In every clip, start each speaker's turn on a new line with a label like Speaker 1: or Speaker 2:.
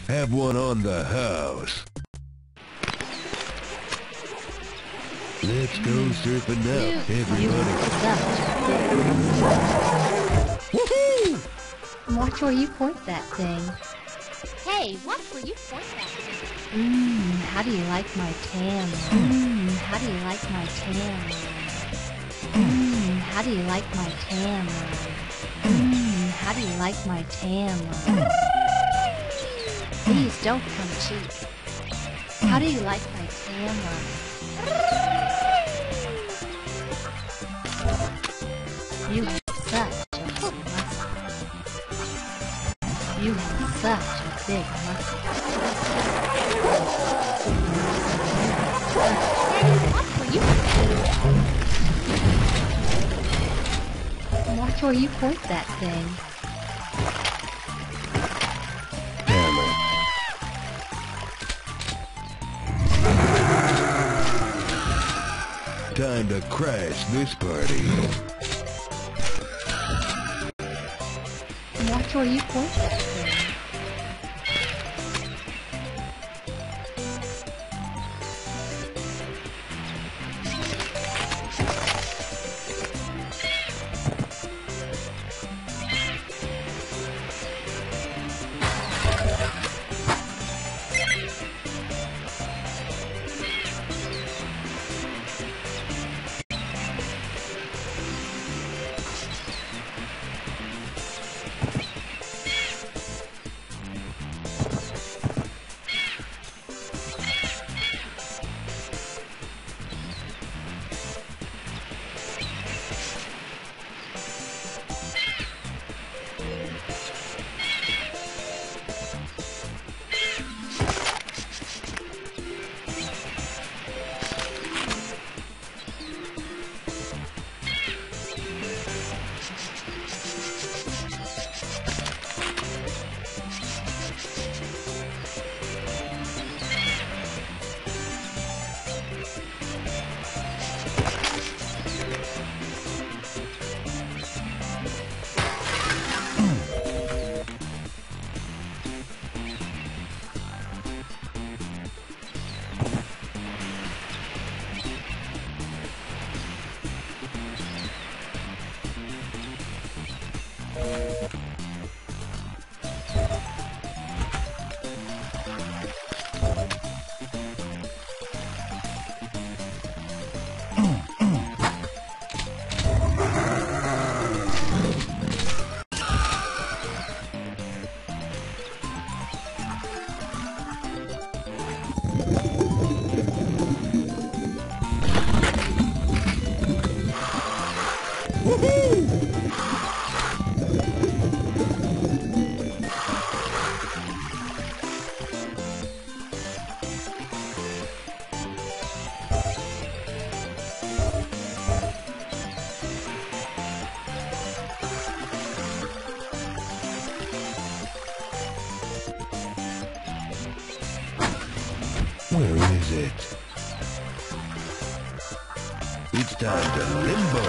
Speaker 1: Have one on the house. Let's go surfing now, everybody.
Speaker 2: Woohoo! Watch where you point that thing.
Speaker 3: Hey, watch where you point that thing.
Speaker 2: How do you like my tan? How do you like my tan? How do you like my tan? How do you like my tan? Please don't come cheap. How do you like my tan? You have such a big muscle. You have such a big muscle. Watch where you point that thing.
Speaker 1: Damn it. Time to crash this party.
Speaker 2: Watch where you point that thing.
Speaker 1: Where is it? It's time to limbo.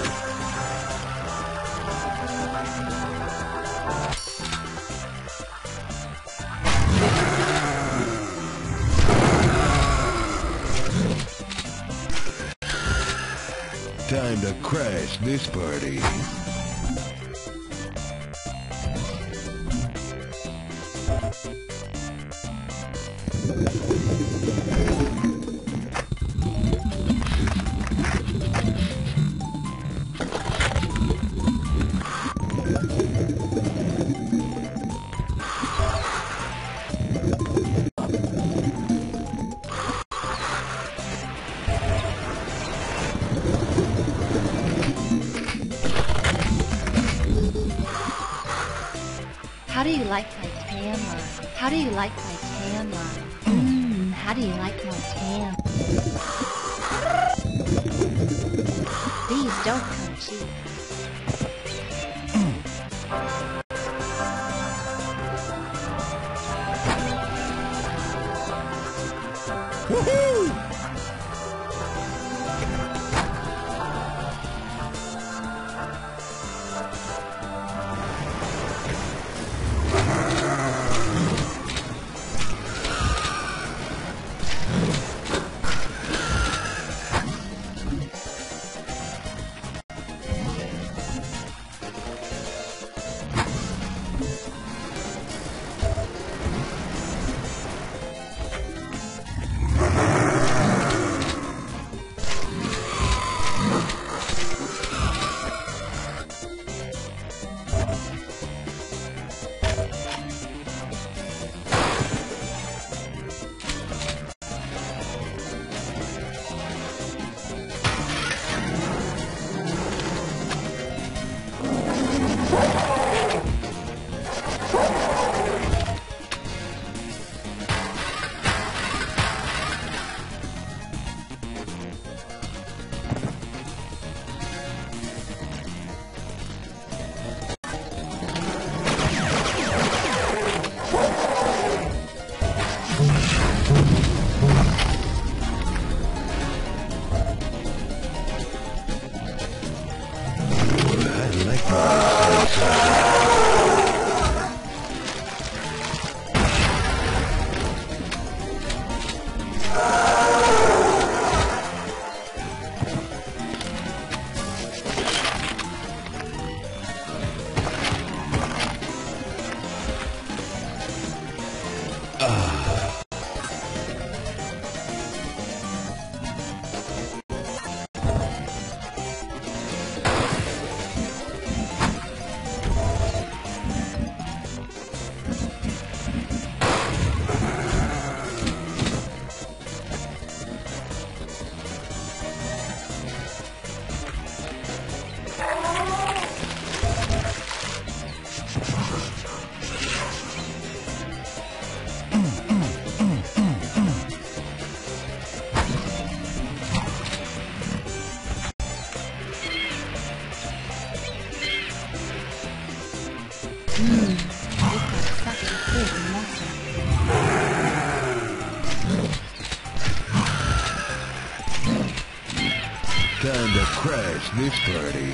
Speaker 1: Time to crash this party.
Speaker 2: How do you like my tan line? How do you like my tan line? How do you like my tan? These don't come cheap.
Speaker 1: Woohoo! crash this party.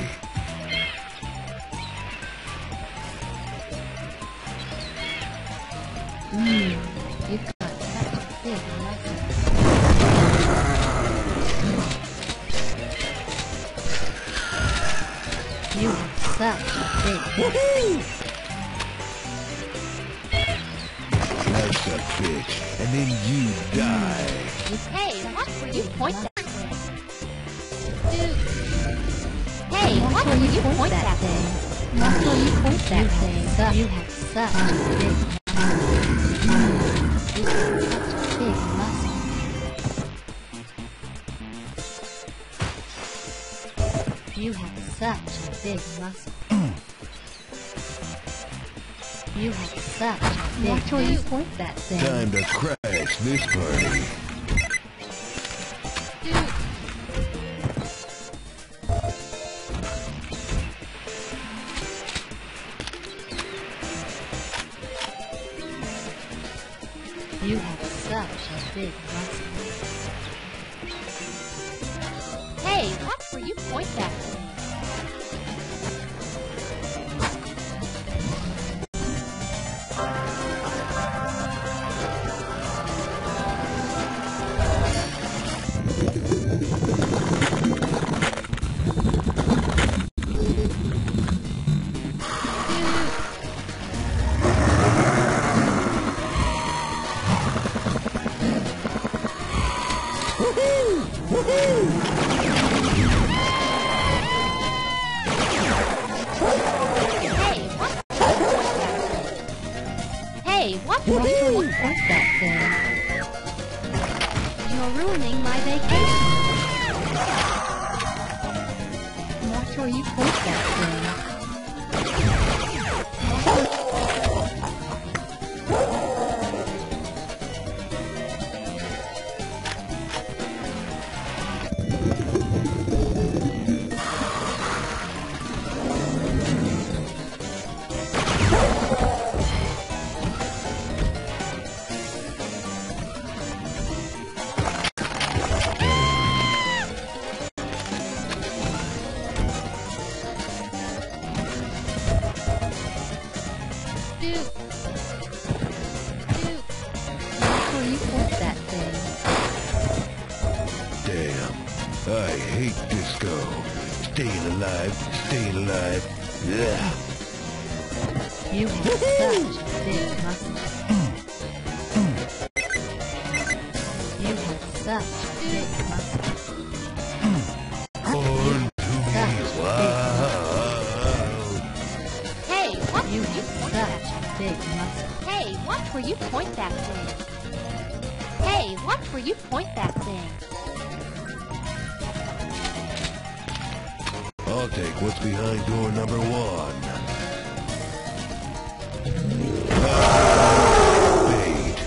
Speaker 2: You've got such a big lesson. You have such a big lesson.
Speaker 1: Life's a bitch, and then you die.
Speaker 3: Hey, watch where you point that thing. Dude. Hey, watch where you point that thing.
Speaker 2: Watch where you point that thing. You have such a big muscle. You have such a big muscle. You have such a big muscle. Watch where you point that thing.
Speaker 1: Time to crash this party.
Speaker 2: You have such a big muscle.
Speaker 3: Hey, watch where you point that thing. Hey, watch where you point that thing. You're ruining my vacation.
Speaker 2: Watch where you point that thing.
Speaker 3: Dude.
Speaker 2: Watch where you point that thing.
Speaker 1: Damn, I hate disco. Staying alive, staying alive. Yeah.
Speaker 2: You have such a big muscle. You have such a big muscle.
Speaker 1: On to me, wow.
Speaker 3: Hey, watch
Speaker 2: You
Speaker 3: where you
Speaker 2: have
Speaker 3: point that
Speaker 2: such a big muscle.
Speaker 3: Hey, watch where you point that thing. Hey, watch where you point that thing.
Speaker 1: I'll take what's behind door number 1. Bait.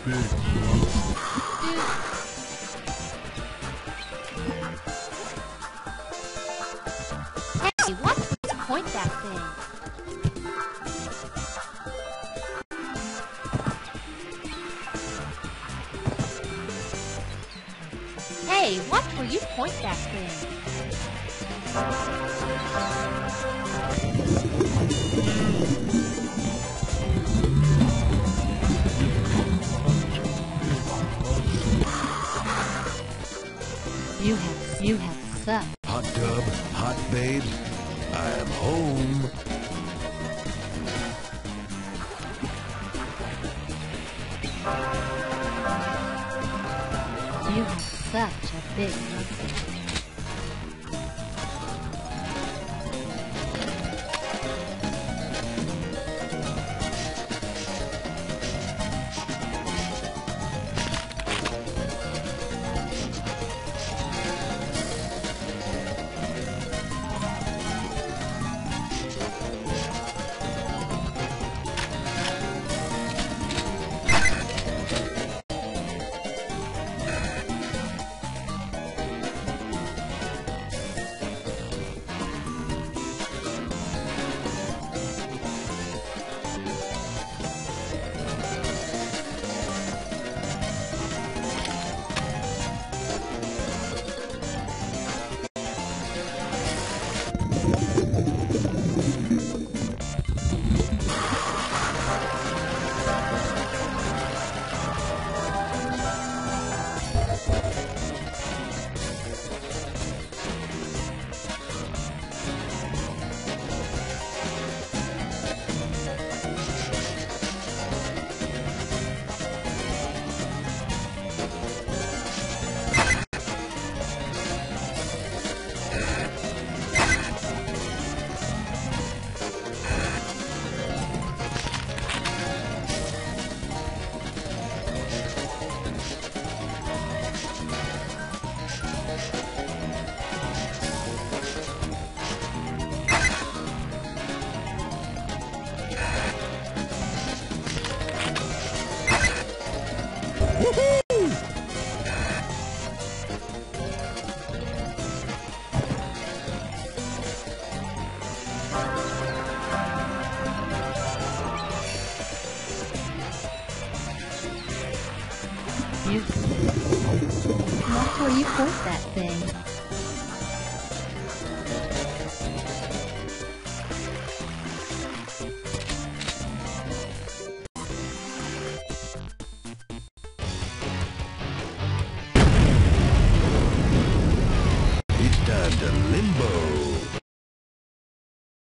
Speaker 3: Hey, watch where you point that thing. Hey, watch where you point that thing.
Speaker 2: You have such.
Speaker 1: Hot tub, hot babes, I am home.
Speaker 2: You have such a big monkey. Watch where you point that thing.